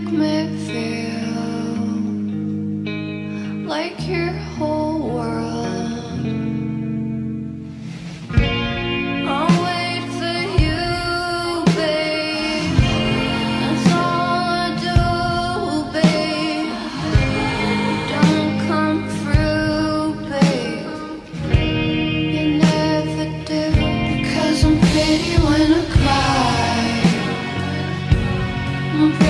me feel like your whole world. I'll wait for you, babe. That's all I do, babe. Don't come through, babe. You never do, because I'm pretty when I cry. I'm